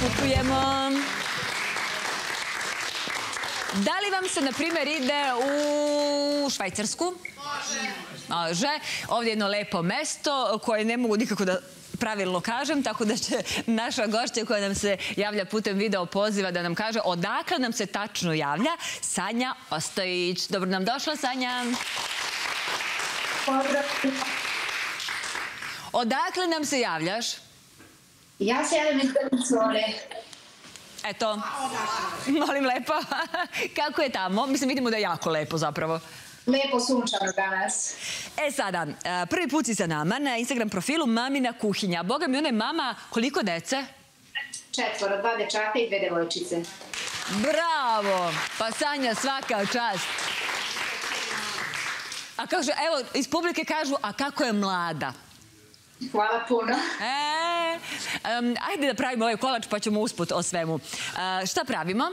putujemo. Da li vam se, na primjer, ide u Švajcarsku? Može. Ovdje je jedno lepo mesto koje ne mogu nikako da pravilno kažem, tako da će naša gošća koja nam se javlja putem video poziva da nam kaže odakle nam se tačno javlja Sanja Ostojić. Dobro nam došla, Sanja. Pozdrav. Odakle nam se javljaš? Ja se javljam iz Crne. Eto, molim lepo. Kako je tamo? Mislim, vidimo da je jako lepo zapravo. Lepo sunčano danas. E sada, prvi put si sa nama na Instagram profilu Mamina kuhinja. Boga mi, ona je mama koliko dece? 4, 2 dečaka i 2 devojčice. Bravo! Pa Sanja, svaka čast. A kaže, evo, iz publike kažu, a kako je mlada? Hvala puno. Ajde da pravimo ovaj kolač pa ćemo usput o svemu. Šta pravimo?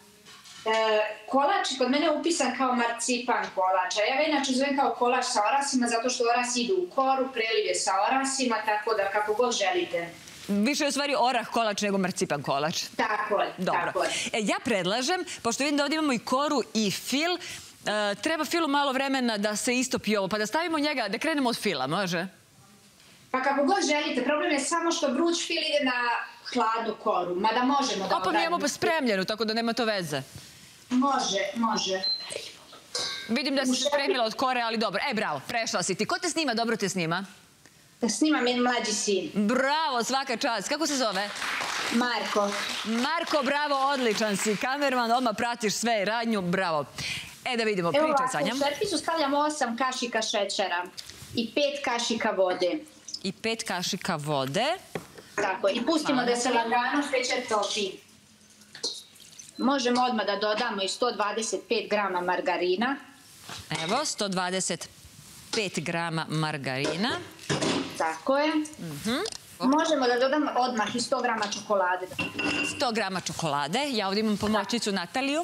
Kolač kod mene je upisan kao marcipan kolač, a ja ga inače zovem kao kolač sa orasima zato što orasi idu u koru, preliv je sa orasima, tako da kako god želite. Više je u stvari orah kolač nego marcipan kolač. Tako je, tako je. Ja predlažem, pošto vidim da ovdje imamo i koru i fil, treba filu malo vremena da se istopi ovo, pa da stavimo njega, da krenemo od fila, može? Pa kako god želite, problem je samo što vruć fil ide na hladnu koru, mada možemo da... Opa, mi imamo spremljenu, tako da nema to veze. Može, može. Vidim da si spremila od kore, ali dobro. Bravo, prešla si ti. Ko te snima? Dobro te snima? Snimam jedan mlađi sin. Bravo, svaka čast. Kako se zove? Marko. Marko, bravo, odličan si. Kamerman, odmah pratiš sve radnju, bravo. Da vidimo, pričaj Sanja. U šerpicu stavljamo 8 kašika šećera i 5 kašika vode. I 5 kašika vode. Tako, i pustimo da se lagano šećer topi. Možemo odmah da dodamo i 125 grama margarina. Evo, 125 grama margarina. Tako je. Možemo da dodamo odmah i 100 grama čokolade. 100 grama čokolade. Ja ovdje imam pomoćnicu Nataliju.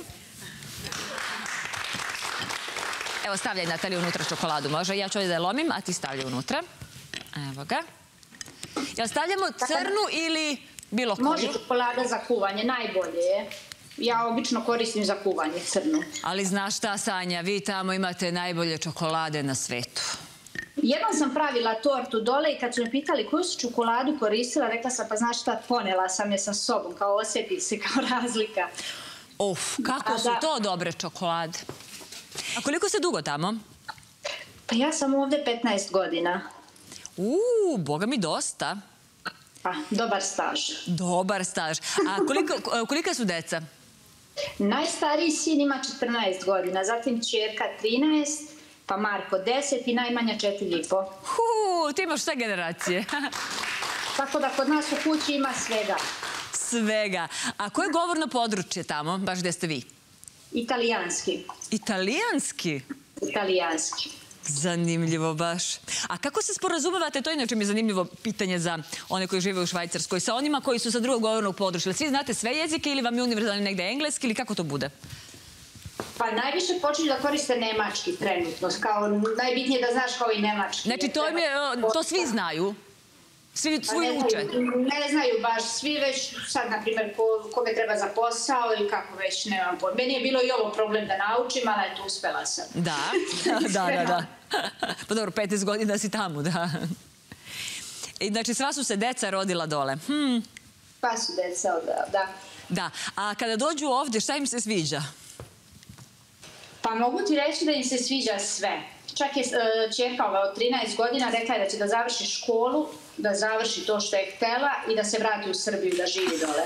Evo, stavljaj Nataliju unutra čokoladu, može? Ja ću ovdje da je lomim, a ti stavljaj unutra. Evo ga. Jel stavljamo crnu ili bilo koju? Može čokolada za kuvanje, najbolje je. Ja obično koristim za kuvanje crnu. Ali znaš šta, Sanja, vi tamo imate najbolje čokolade na svetu. Jednom sam pravila tortu dole i kad su me pitali koju su čokoladu koristila, rekla sam pa znaš šta, ponela sam je sa sobom, kao osjeti se kao razlika. Kako su to dobre čokolade. A koliko ste dugo tamo? Pa ja sam ovdje 15 godina. Boga mi dosta. Pa, dobar staž. Dobar staž. A kolika su deca? Najstariji sin ima 14 godina, zatim ćerka 13, pa Marko 10 i najmanja 4,5. Ti imaš sve generacije. Tako da kod nas u kući ima svega. Svega. A koje je govorno područje tamo, baš gde ste vi? Italijanski. Italijanski? Italijanski. Zanimljivo baš. A kako se sporazumevate, to je inače mi zanimljivo pitanje za one koji žive u Švajcarskoj, sa onima koji su sa drugog govornog područja. Svi znate sve jezike ili vam je univerzalni negde engleski ili kako to bude? Pa najviše počinju da koriste nemački trenutno, kao najbitnije da znaš kao i nemački. Znači to svi znaju? Svi uče? Ne znaju baš svi, već sad, na primjer, kome treba za posao ili kako već, nemam pojma. Meni je bilo i ovo problem da naučim, ali eto, uspela sam. Da. Pa dobro, 15 godina si tamo, da. Znači, sva su se deca rodila dole. Pa su deca, da. Da, a kada dođu ovdje, šta im se sviđa? Pa mogu ti reći da im se sviđa sve. Čak je ćerka od 13 godina rekla je da će da završi školu, da završi to što je htela i da se vrati u Srbiju, da živi dole.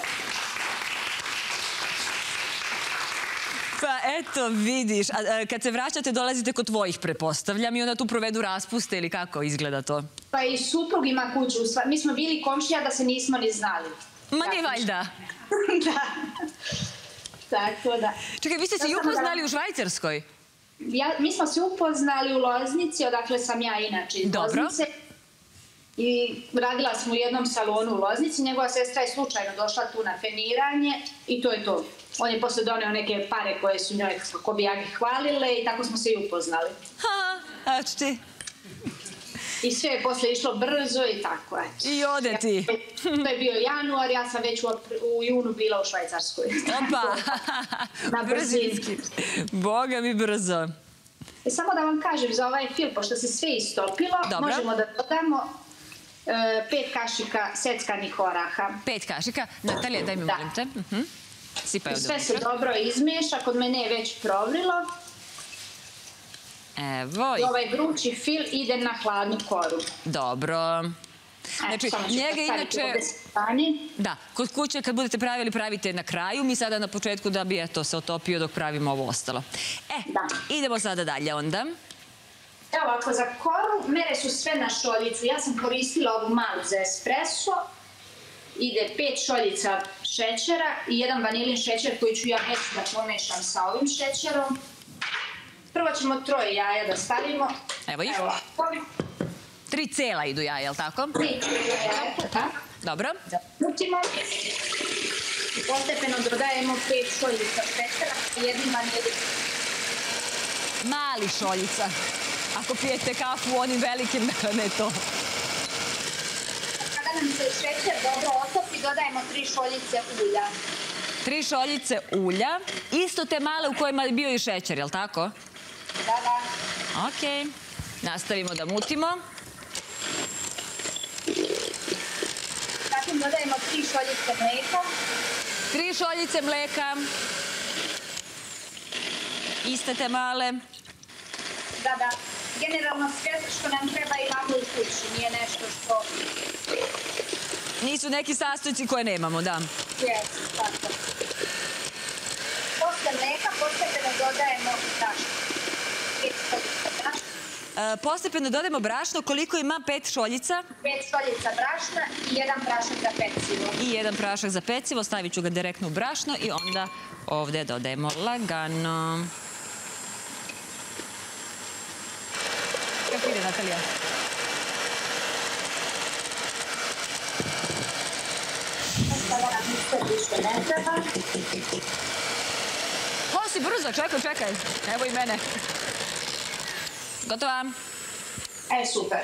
Pa eto, vidiš. Kad se vraćate, dolazite kod tvojih, prepostavljam, i onda tu provedu raspuste ili kako izgleda to? Pa i suprug ima kuću. Mi smo bili komšija da se nismo ni znali. Ma nije valjda. Da. Tako da. Čekaj, vi ste se i upoznali u Švajcarskoj? Mi smo se upoznali u Loznici, odakle sam ja inače iz Loznice. I radila sam u jednom salonu u Loznici. Njegova sestra je slučajno došla tu na feniranje i to je to. On je posle doneo neke pare koje su njoj, kako bi ja ih hvalile, i tako smo se i upoznali. A što ti? I sve je posle išlo brzo i tako, eto. I ode ti. To je bio januar, ja sam već u junu bila u Švajcarskoj. Opa, Na brzini. Boga mi brzo. Samo da vam kažem za ovaj fil, pošto se sve istopilo, možemo da dodamo 5 kašika seckanih oraha. 5 kašika. Natalija, daj mi molim te. Sve se dobro izmiješa, kod mene je već provrilo. Evo. I ovaj vrući fil ide na hladnu koru. Dobro. Znači, njega inače... Da, kod kuće kad budete pravili, pravite na kraju. Mi sada na početku da bi se otopio dok pravimo ovo ostalo. Idemo sada dalje onda. Evo ovako, za koru mere su sve na šoljicu. Ja sam koristila ovu malu za espresso. Ide 5 šoljica šećera i 1 vanilin šećer koji ću ja već da pomešam sa ovim šećerom. Prvo ćemo 3 jaja da stavimo. Evo ih. 3 cela idu jaja, je li tako? 3 jaja, tako. Dobro. Zamutimo. I postepeno dodajemo 5 šoljica šećera i 1 vanilin. Mali šoljica. Ako pijete kafu u onim velikim, ne to. Kada nam se šećer dobro otopi, dodajemo 3 šoljice ulja. 3 šoljice ulja. Isto te male u kojima je bio i šećer, je li tako? Da. Ok. Nastavimo da mutimo. Zatim dodajemo 3 šoljice mleka. 3 šoljice mleka. Iste te male. Da. Generalno sve što nam treba imamo u kući. Nije nešto što... Nisu neki sastojci koje nemamo, da. Jesu, tako. Posle mleka postepeno dodajemo brašno. Postepeno dodajemo brašno. Koliko ima? 5 šoljica? 5 šoljica brašna i 1 prašak za pecivo. I 1 prašak za pecivo. Stavit ću ga direktno u brašno i onda ovdje dodajemo lagano. Kako ide, Natalija? Sada nam ništa više ne treba. Ovo si brzo, čekaj. Evo i mene. Gotova? Super.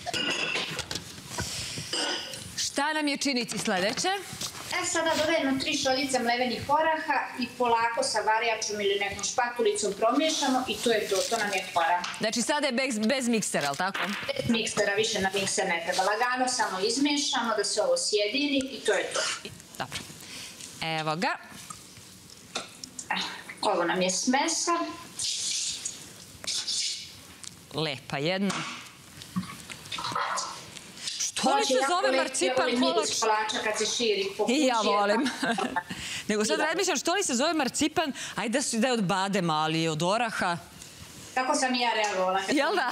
Šta nam je činiti sljedeće? Sada dodajemo 3 šoljice mlevenih oraha i polako sa varijačom ili nekom špatulicom promiješamo i to je to, to nam je kora. Znači sada je bez miksera, ali tako? Bez miksera, više na mikser ne treba. Lagano samo izmiješamo da se ovo sjedini i to je to. Dobro. Evo ga. Ovo nam je smesa. Lepa jedna. Što li se zove marcipan kolač? Kolača kad se širi po kući. I ja volim. Nego sad razmišljam što li se zove marcipan, ajde da je od badema, ali je od oraha. Tako sam i ja reagovala. Jel da?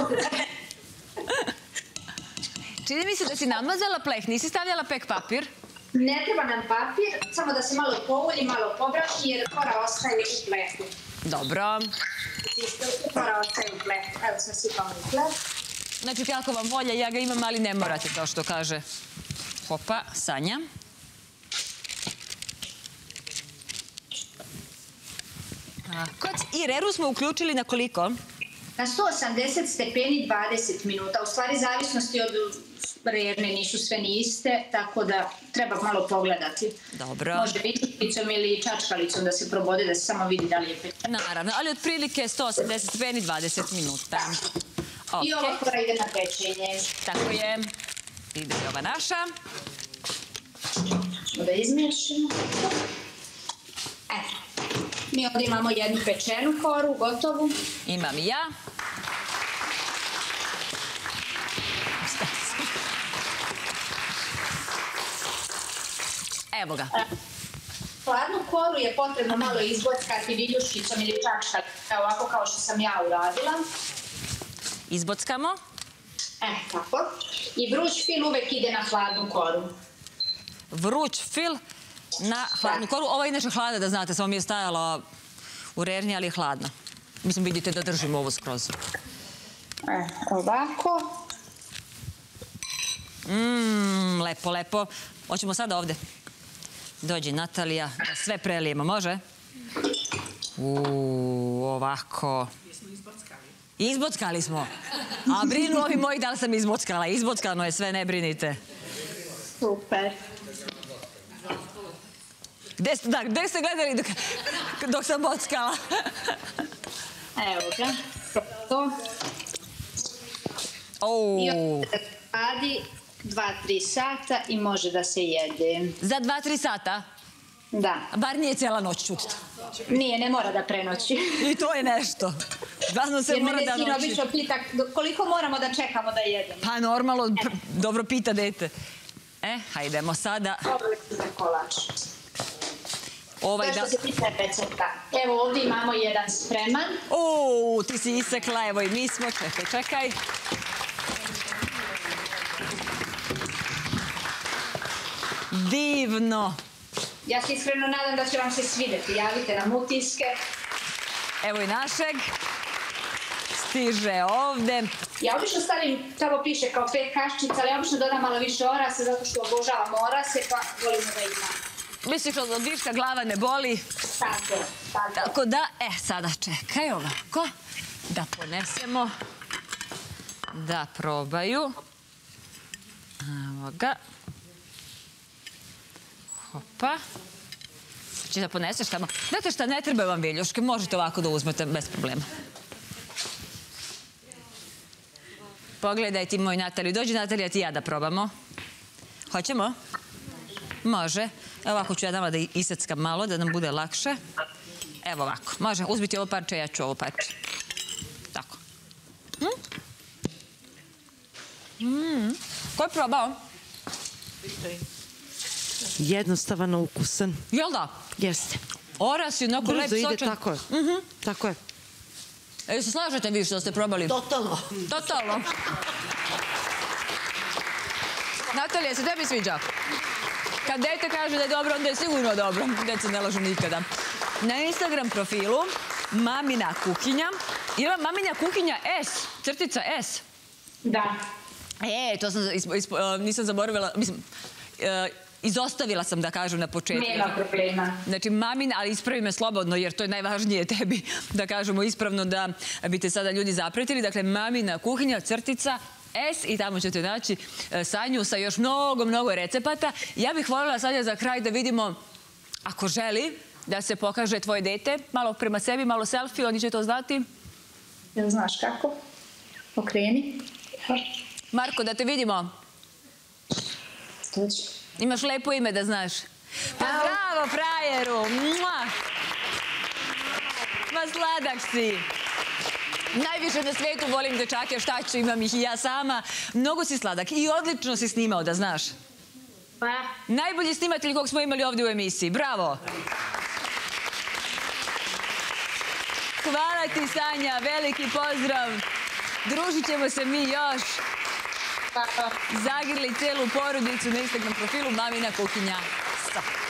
Čini mi se da si namazala pleh, nisi stavljala pek papir? Ne treba nam papir, samo da se malo poulji, malo pobraši jer kora ostaje u plehu. Dobro. Kora ostaje u plehu. Evo sam sipala u pleh. Znači, kako vam volja, ja ga imam, ali ne morate, kao što kaže. Hopa, Sanja. I reru smo uključili na koliko? Na 180 stepeni 20 minuta. U stvari, zavisnosti od rerne nisu sve ni iste, tako da treba malo pogledati. Dobro. Može vičicom ili čačkalicom da se probode, da se samo vidi da li je pečeno. Naravno, ali otprilike 180 stepeni 20 minuta. I ova kora ide na pečenje. Tako je. Ide i ova naša. Da izmiješimo. Eto. Mi ovdje imamo jednu pečenu koru, gotovu. Imam i ja. Evo ga. Hladnu koru je potrebno malo izbockati viljuškicom ili čačkalicom, ovako kao što sam ja uradila. Izbockamo. Tako. I vruć fil uvek ide na hladnu koru. Vruć fil na hladnu koru. Ova je inače hladna, da znate, samo mi je stajala u rerni, ali je hladna. Mislim, vidite da držim ovo skroz. Ovako. Lepo, lepo. Hoćemo sada ovde. Dođi, Natalija, da sve prelijemo, može? Ovako. Izbockali smo. A brinu ovi moji da li sam izbockala. Izbockano je sve, ne brinite. Super. Gde ste gledali dok sam bockala? Evo ga. To. I ovdje se radi 2-3 sata i može da se jede. Za 2-3 sata? Da. Bar nije cijela noć čutiti. Nije, ne mora da prenoći. I to je nešto. Glavno se mora da noći. Jer mene sino obično pita koliko moramo da čekamo da jedemo. Pa normalno, dobro pita dete. Hajdemo sada. Ovo je za kolač. To je što se tiče recepta. Evo ovdje imamo jedan spreman. Ti si isekla, evo i mi smo. Čekaj. Divno. Ja se iskreno nadam da će vam se svidjeti. Javite nam utiske. Evo i našeg. Stiže ovde. Ja obično stavim, tamo piše kao 5 kaščica, ali ja obično dodam malo više orasa zato što obožavam orase, pa volimo da ima. Misliš od viška glava ne boli? Tako. Tako da, sada čekaj ovako. Da ponesemo. Da probaju. Evo ga. Hopa. Znači da poneseš tamo. Znate šta, ne treba vam viljuške, možete ovako da uzmete bez problema. Pogledaj ti moj Nataliju. Dođi Natalija, ti ja da probamo. Hoćemo? Može. Evo ovako ću ja dama da iseckam malo, da nam bude lakše. Evo ovako. Može, uzmiti ovo parče, ja ću ovo parče. Tako. Ko je probao? Jednostavan, ukusan. Jel da? Jeste. Oras je onako lep, sočan. Brzo ide, tako je. Tako je. Jel se slažete vi što ste probali? Totalno. Totalno. Natalija, se tebi sviđa? Kad dete kaže da je dobro, onda je sigurno dobro. Deca ne lažu nikada. Na Instagram profilu Mamina kuhinja. Ima Mamina kuhinja S, crtica S. Da. To sam, nisam zaboravila, mislim, izostavila sam da kažem na početku. Nema problema. Znači, Mamina, ali ispravi me slobodno, jer to je najvažnije tebi, da kažemo ispravno da bi te sada ljudi zapretili. Dakle, Mamina kuhinja, crtica S i tamo ćete naći Sanju sa još mnogo recepata. Ja bih voljela sada za kraj da vidimo, ako želi, da se pokaže tvoje dete, malo prema sebi, malo selfie, oni će to znati. Jel znaš kako? Okreni. Marko, da te vidimo. Dođi. Imaš lepo ime da znaš. Pa bravo, frajeru! Ma sladak si! Najviše na svijetu volim dečake, šta ću, imam ih i ja sama. Mnogo si sladak i odlično si snimao, da znaš. Pa? Najbolji snimatelj kog smo imali ovdje u emisiji. Bravo! Hvala ti, Sanja, veliki pozdrav. Družit ćemo se mi još. Zagrli celu porodicu na Instagram profilu Mamina kuhinja.